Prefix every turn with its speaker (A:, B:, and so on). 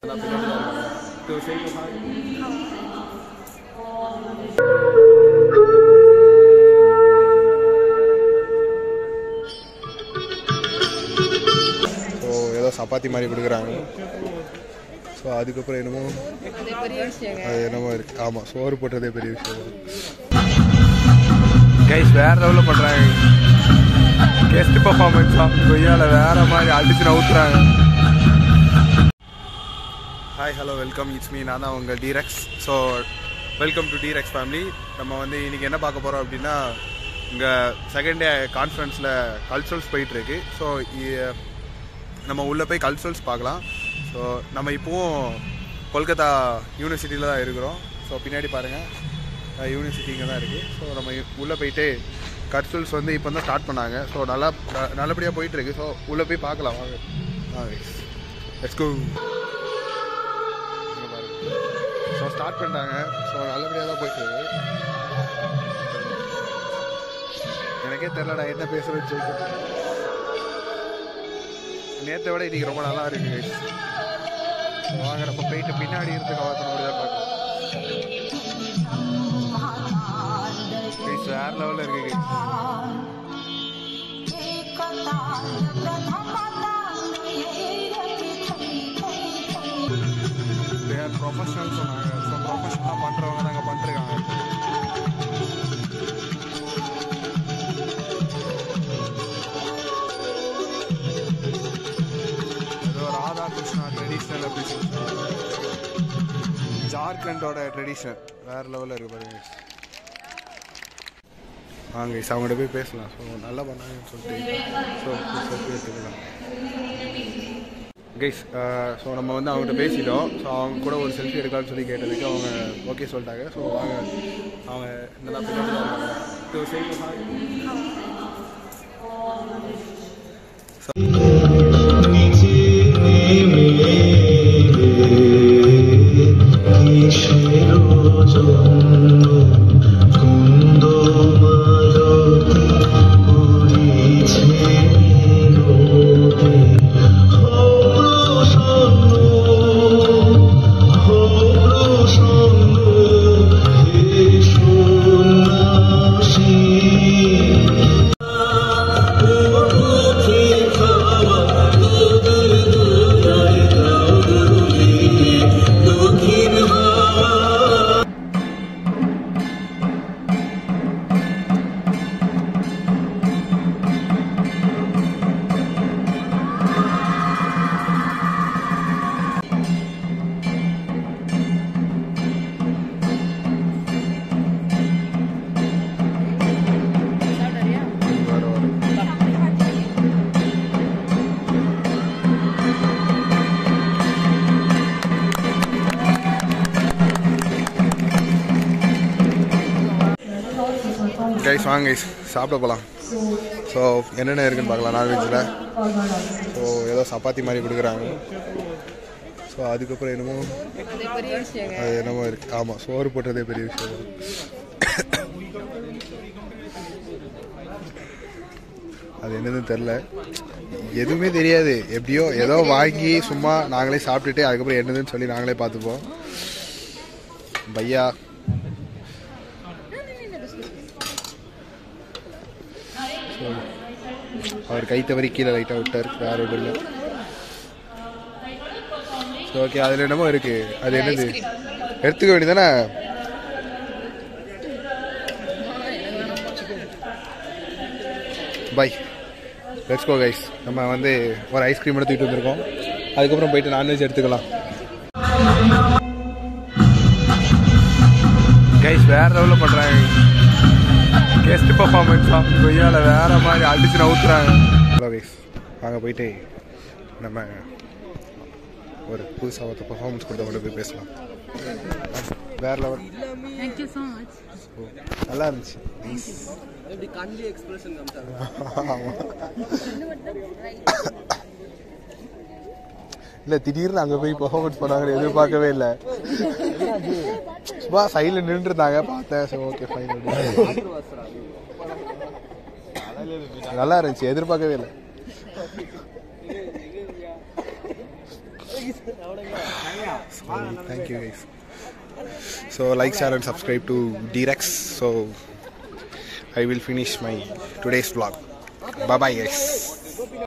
A: ஏதோ சப்பாத்தி மாதிரி கொடுக்குறாங்க. ஸோ அதுக்கப்புறம் என்னமோ அது என்னமோ இருக்குது. ஆமாம், சோறு போட்டதே பெரிய விஷயம். கைஸ் வேறு லெவலில் பண்ணுறாங்க. கெஸ்ட் பர்ஃபார்மன்ஸாக கொய்யாவில் வேறு மாதிரி அடிச்சு நவுத்துறாங்க. Hi hello welcome, it's me, நான் தான் உங்கள் DREX. So welcome to DREX family. நம்ம வந்து இன்றைக்கி என்ன பார்க்க போகிறோம் அப்படின்னா, இங்கே செகண்ட் டே கான்ஃபரன்ஸில் கல்ச்சுரல்ஸ் போயிட்டுருக்கு. ஸோ நம்ம உள்ளே போய் கல்ச்சுரல்ஸ் பார்க்கலாம். ஸோ நம்ம இப்போவும் கொல்கத்தா யூனிவர்சிட்டியில் தான் இருக்கிறோம். ஸோ பின்னாடி பாருங்கள், யூனிவர்சிட்டி இங்கே தான் இருக்குது. ஸோ நம்ம உள்ளே போயிட்டு கல்ச்சுரல்ஸ் வந்து இப்போ தான் ஸ்டார்ட் பண்ணாங்க. ஸோ நல்லபடியாக போயிட்டுருக்கு. ஸோ உள்ளே போய் பார்க்கலாம் வாங்க. Let's go. ஸோ ஸ்டார்ட் பண்ணிட்டாங்க. ஸோ நல்லபடியாக தான் போயிட்டுருக்கு. எனக்கே தெரிலடா என்ன பேசுகிறேன்னு சொல்லிட்டு. நேற்றை விட இன்றைக்கி ரொம்ப நல்லா இருக்குது. வாங்க நம்ம போயிட்டு பின்னாடி இருந்து கவர் பண்ண முடியாது பார்க்கலாம். வேறு லெவலில் இருக்குது. ப்ரொஃபஷனல் சொன்னாங்க. ஸோ ப்ரொஃபஷனலாக பண்ணுறவங்க தான் அங்கே பண்ணிருக்காங்க. ஏதோ ராதாகிருஷ்ணா ட்ரெடிஷ்னல் அப்படி சொல்லுவாங்க. ஜார்க்கண்டோட ட்ரெடிஷன் வேறு லெவலில் இருக்குது பாருங்க. வாங்க அவங்கள்ட்ட போய் பேசலாம். ஸோ நல்லா பண்ணாங்கன்னு சொல்லிட்டு ஸோ எடுத்துக்கலாம் கைஸ். ஸோ நம்ம வந்து அவங்ககிட்ட பேசிட்டோம். ஸோ அவங்க கூட ஒரு செல்ஃபி எடுக்கலாம்னு சொல்லி கேட்டதுக்கு அவங்க ஓகே சொல்லிட்டாங்க. ஸோ வாங்க அவங்க என்னதான் கைஸ் வாங்க கைஸ் சாப்பிட போகலாம். ஸோ என்னென்ன இருக்குன்னு பார்க்கலாம் நான்வெஜ்ஜில். ஸோ ஏதோ சப்பாத்தி மாதிரி கொடுக்குறாங்க. ஸோ அதுக்கப்புறம் என்னமோ அது என்னமோ இருக்குது. ஆமாம், சோறு போட்டதே பெரிய விஷயம். அது என்னதுன்னு தெரில, எதுவுமே தெரியாது. எப்படியோ ஏதோ வாங்கி சும்மா நாங்களே சாப்பிட்டுட்டு அதுக்கப்புறம் என்னதுன்னு சொல்லி நாங்களே பார்த்துப்போம். பையா அவர் கை தவறி கீழே லைட்டாக விட்டார், வேறு ஒன்றும் இல்லை. ஸோ ஓகே, அதில் என்னமோ இருக்குது. அது என்னது எடுத்துக்க வேண்டியதானே. Bye, let's go guys. நம்ம வந்து ஒரு ஐஸ்கிரீம் எடுத்துக்கிட்டு வந்திருக்கோம். அதுக்கப்புறம் போயிட்டு நான்வெஜ் எடுத்துக்கலாம் கைஸ். வேறு லெவலில் பண்ணுறாங்க. கெஸ்ட் பர்ஃபார்மன்ஸாக கொய்யாவில் வேறு மாதிரி அடிச்சு நவுத்துறாங்க. ஹலோ கைஸ், வாங்க போயிட்டு நம்ம ஒரு புதுசாக ஒரு பர்ஃபார்மன்ஸ் கொடுத்தவங்க போய் பேசலாம். வேறு லெவல்.
B: Thank you so much.
A: நல்லா இருந்துச்சு. இல்லை, திடீர்னு அங்கே போய் பர்ஃபார்மன்ஸ் பண்ணாங்கன்னு எதிர்பார்க்கவே இல்லை. சும்மா சைடில் நின்றுருந்தாங்க, பார்த்தேன். சரி ஓகே ஃபைன். நல்லா இருந்துச்சு, எதிர்பார்க்கவே இல்லை. Thank you guys. So like, share and subscribe to DREX. So I will finish my today's vlog. Bye bye guys.